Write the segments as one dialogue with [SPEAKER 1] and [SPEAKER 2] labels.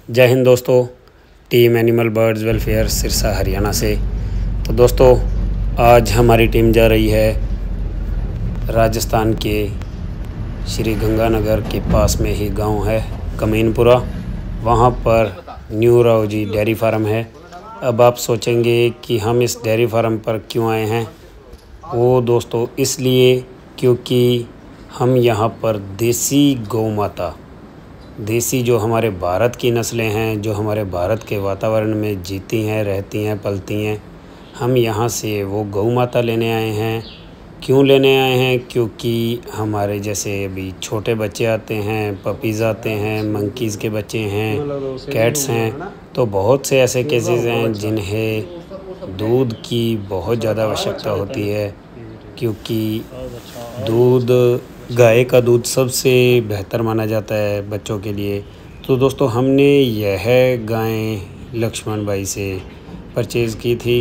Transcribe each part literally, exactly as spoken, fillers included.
[SPEAKER 1] जय हिंद दोस्तों, team animal birds welfare Sirsa Haryana से। तो दोस्तों, आज हमारी टीम जा रही है राजस्थान के श्री गंगानगर के पास में ही गांव है कमीनपुरा। वहां पर न्यू रावजी डेयरी फार्म है। अब आप सोचेंगे कि हम इस डेयरी फार्म पर क्यों आए हैं। वो दोस्तों इसलिए क्योंकि हम यहां पर देसी गौ माता, देसी जो हमारे भारत की नस्लें हैं, जो हमारे भारत के वातावरण में जीती हैं, रहती हैं, पलती हैं, हम यहाँ से वो गौ माता लेने आए हैं। क्यों लेने आए हैं? क्योंकि हमारे जैसे अभी छोटे बच्चे आते हैं, पपीज़ आते हैं, मंकीज़ के बच्चे हैं, कैट्स हैं, तो बहुत से ऐसे केसेस हैं जिन्हें दूध की बहुत ज़्यादा आवश्यकता होती है। क्योंकि दूध, गाय का दूध सबसे बेहतर माना जाता है बच्चों के लिए। तो दोस्तों, हमने यह गाय लक्ष्मण भाई से परचेज़ की थी।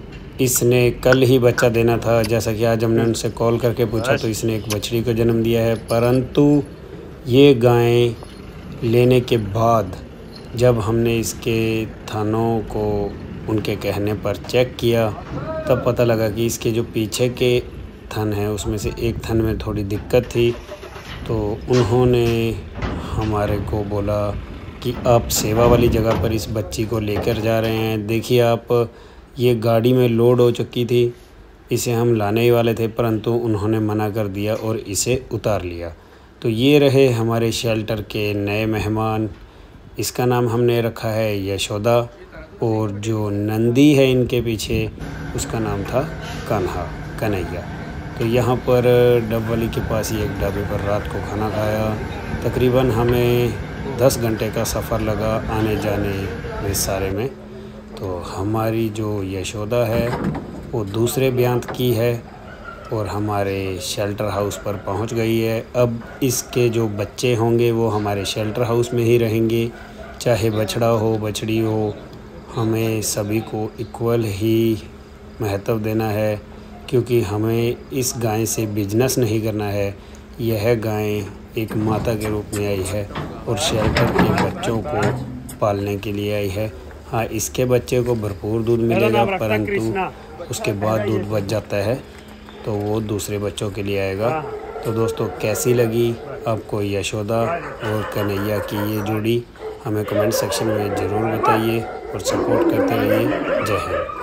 [SPEAKER 1] इसने कल ही बच्चा देना था। जैसा कि आज हमने उनसे कॉल करके पूछा तो इसने एक बछड़ी को जन्म दिया है। परंतु ये गाय लेने के बाद जब हमने इसके थनों को उनके कहने पर चेक किया, तब पता लगा कि इसके जो पीछे के थन है उसमें से एक थन में थोड़ी दिक्कत थी। तो उन्होंने हमारे को बोला कि आप सेवा वाली जगह पर इस बच्ची को लेकर जा रहे हैं। देखिए आप, ये गाड़ी में लोड हो चुकी थी, इसे हम लाने ही वाले थे, परंतु उन्होंने मना कर दिया और इसे उतार लिया। तो ये रहे हमारे शेल्टर के नए मेहमान। इसका नाम हमने रखा है यशोदा, और जो नंदी है इनके पीछे उसका नाम था कान्हा, कन्हैया। तो यहाँ पर डबवाली के पास ही एक ढाबे पर रात को खाना खाया। तकरीबन हमें दस घंटे का सफ़र लगा आने जाने में सारे में। तो हमारी जो यशोदा है वो दूसरे ब्यांत की है और हमारे शेल्टर हाउस पर पहुंच गई है। अब इसके जो बच्चे होंगे वो हमारे शेल्टर हाउस में ही रहेंगे, चाहे बछड़ा हो बछड़ी हो। हमें सभी को इक्वल ही महत्व देना है, क्योंकि हमें इस गाय से बिजनेस नहीं करना है। यह गाय एक माता के रूप में आई है और शेल्टर के बच्चों को पालने के लिए आई है। हाँ, इसके बच्चे को भरपूर दूध मिलेगा, परंतु उसके बाद दूध बच जाता है तो वो दूसरे बच्चों के लिए आएगा। तो दोस्तों, कैसी लगी आपको यशोदा और कन्हैया की ये जोड़ी? हमें कमेंट सेक्शन में ज़रूर बताइए और सपोर्ट करते रहिए। जय हिंद।